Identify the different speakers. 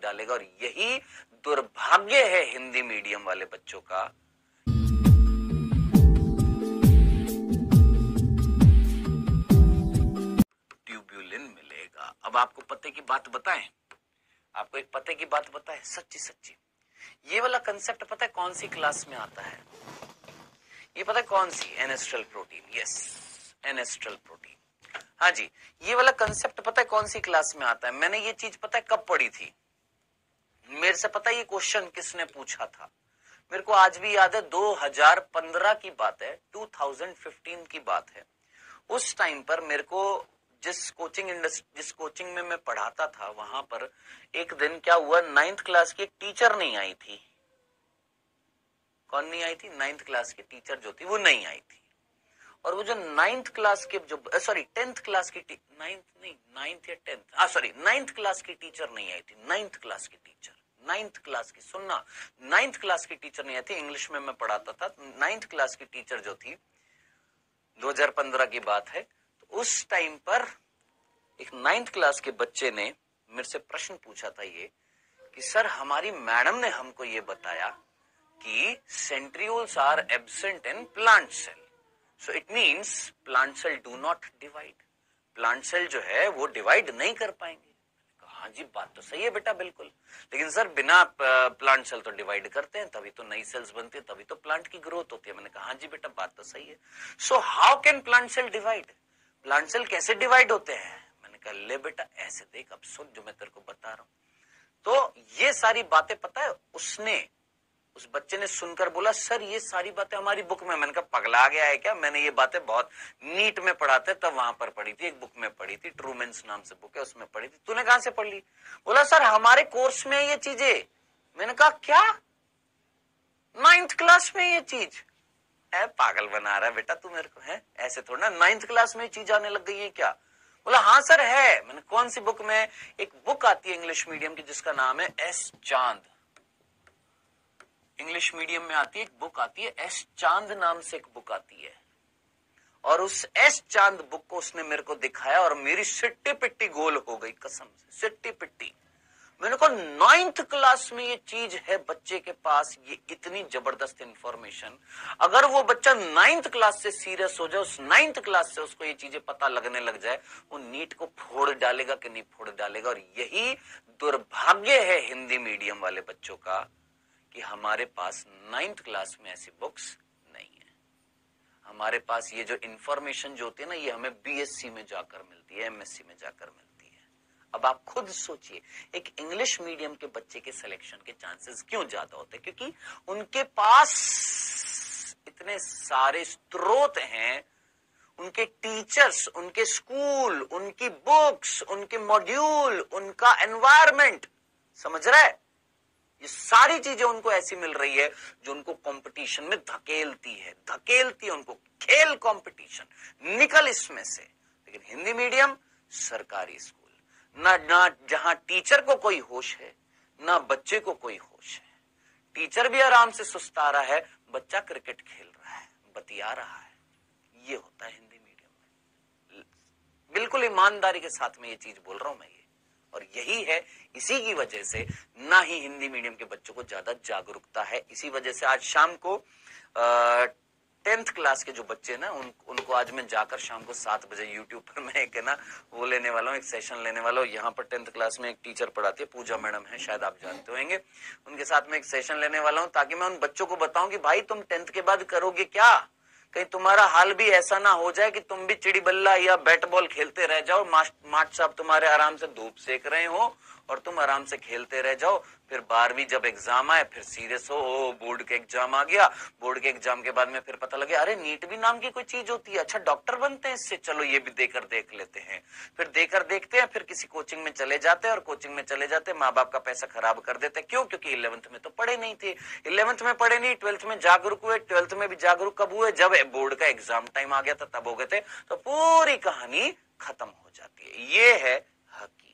Speaker 1: डालेगा। और यही दुर्भाग्य है हिंदी मीडियम वाले बच्चों का। ट्यूब्यूलिन मिलेगा। अब आपको पते की बात बताएं, आपको एक पते की बात बताएं, सच्ची सच्ची, ये वाला कंसेप्ट पता है कौन सी क्लास में आता है? ये पता है कौन सी? Ancestral protein. Yes, ancestral protein. हाँ जी, ये वाला कंसेप्ट पता है कौन सी क्लास में आता है? मैंने ये चीज पता है कब पढ़ी थी? मेरे से पता है ये क्वेश्चन किसने पूछा था? मेरे को आज भी याद है, 2015 की बात है, 2015 की बात है। उस टाइम पर मेरे को जिस कोचिंग में मैं पढ़ाता था, वहां पर एक दिन क्या हुआ, 9th क्लास की एक टीचर नहीं आई थी। कौन नहीं आई थी? 9th क्लास की टीचर जो थी वो नहीं आई थी। और वो जो 9th क्लास के जो 10th क्लास की 9th या 10th, सॉरी 9th क्लास की टीचर नहीं आई थी। 9th क्लास की टीचर, 9th क्लास की, सुनना, 9th क्लास की टीचर नहीं आई थी। इंग्लिश में मैं पढ़ाता था। 9th क्लास की टीचर जो थी, 2015 की बात है, तो उस टाइम पर एक 9th क्लास के बच्चे ने मेरे से प्रश्न पूछा था ये कि सर, हमारी मैडम ने हमको ये बताया कि centrioles are absent in plant cell, so it means plant cell do not divide. Plant cell जो है वो डिवाइड नहीं कर पाएंगे। हाँ जी, बात तो सही है बेटा, बिल्कुल, लेकिन सर बिना प्लांट सेल तो डिवाइड करते हैं, तभी तो नई सेल्स बनती है, तभी तो प्लांट की ग्रोथ होती है। मैंने कहा हाँ जी बेटा, बात तो सही है। So how can plant cell divide? Plant cell कैसे डिवाइड होते हैं? मैंने कहा ले बेटा ऐसे देख, अब सुन जो मैं तेरे को बता रहा हूं। तो ये सारी बातें पता है उस बच्चे ने सुनकर बोला, सर ये सारी बातें हमारी बुक में। मैंने कहा पगला गया है क्या? मैंने ये बातें बहुत नीट में पढ़ाते तब वहां पर पढ़ी थी, एक बुक में पढ़ी थी, ट्रूमेन्स नाम से बुक है, उसमें पढ़ी थी। तूने कहां से पढ़ ली? बोला सर हमारे कोर्स में ये चीजें। मैंने कहा क्या? 9th क्लास में ये चीज है? पागल बना रहा है बेटा तू मेरे को, है ऐसे थोड़ा ना 9th क्लास में चीज आने लग गई है क्या? बोला हाँ सर है। मैंने कौन सी बुक में? एक बुक आती है इंग्लिश मीडियम की जिसका नाम है एस चांद। इंग्लिश मीडियम में आती है एक बुक, आती है एस चांद नाम से एक बुक आती है। और उस एस चांद बुक को उसने मेरे को दिखाया और मेरी सिट्टी पिट्टी गोल हो गई, कसम से सिट्टी पिट्टी। मैंने कहा 9th क्लास में ये चीज है बच्चे के पास, ये इतनी जबरदस्त इंफॉर्मेशन। अगर वो बच्चा 9th क्लास से सीरियस हो जाए, उस 9th क्लास से उसको ये चीजें पता लगने लग जाए, वो नीट को फोड़ डालेगा कि नहीं फोड़ डालेगा। और यही दुर्भाग्य है हिंदी मीडियम वाले बच्चों का कि हमारे पास 9th क्लास में ऐसी बुक्स नहीं है। हमारे पास ये जो इंफॉर्मेशन जो होती है ना, ये हमें बीएससी में जाकर मिलती है, एमएससी में जाकर मिलती है। अब आप खुद सोचिए, एक इंग्लिश मीडियम के बच्चे के सिलेक्शन के चांसेस क्यों ज्यादा होते हैं? क्योंकि उनके पास इतने सारे स्रोत हैं, उनके टीचर्स, उनके स्कूल, उनकी बुक्स, उनके मॉड्यूल, उनका एनवायरमेंट, समझ रहा है? ये सारी चीजें उनको ऐसी मिल रही है जो उनको कंपटीशन में धकेलती है उनको, खेल कंपटीशन, निकल इसमें से। लेकिन हिंदी मीडियम सरकारी स्कूल, ना जहां टीचर को कोई होश है, ना बच्चे को कोई होश है। टीचर भी आराम से सुस्ता रहा है, बच्चा क्रिकेट खेल रहा है, बतिया रहा है। ये होता है हिंदी मीडियम में। बिल्कुल ईमानदारी के साथ में ये चीज बोल रहा हूं मैं, और यही है, इसी की वजह से ना ही हिंदी मीडियम के बच्चों को ज्यादा जागरूकता है। इसी वजह से आज शाम को 10th क्लास के जो बच्चे ना, उनको आज मैं जाकर शाम को 7 बजे यूट्यूब पर मैं एक ना वो लेने वाला हूँ, एक सेशन लेने वाला हूँ। यहाँ पर 10th क्लास में एक टीचर पढ़ाती है, पूजा मैडम है, शायद आप जानते होंगे। उनके साथ में एक सेशन लेने वाला हूँ ताकि मैं उन बच्चों को बताऊं कि भाई तुम 10th के बाद करोगे क्या? कहीं तुम्हारा हाल भी ऐसा ना हो जाए कि तुम भी चिड़ी बल्ला या बैट बॉल खेलते रह जाओ, मास्टर साहब तुम्हारे आराम से धूप सेक रहे हो और तुम आराम से खेलते रह जाओ, फिर 12वीं जब एग्जाम आए फिर सीरियस हो, बोर्ड के एग्जाम आ गया, बोर्ड के एग्जाम के बाद में फिर पता लगे अरे नीट भी नाम की कोई चीज होती है, अच्छा डॉक्टर बनते हैं इससे, चलो ये भी देकर देख लेते हैं। फिर देकर देखते हैं, फिर किसी कोचिंग में चले जाते हैं और कोचिंग में चले जाते हैं, माँ बाप का पैसा खराब कर देते हैं। क्यों? क्योंकि 11th में तो पढ़े नहीं थे, 11th में पढ़े नहीं, 12th में जागरूक हुए। 12th में भी जागरूक कब हुए? जब बोर्ड का एग्जाम टाइम आ गया था, तब हो गए थे। तो पूरी कहानी खत्म हो जाती है। ये है हकीकत।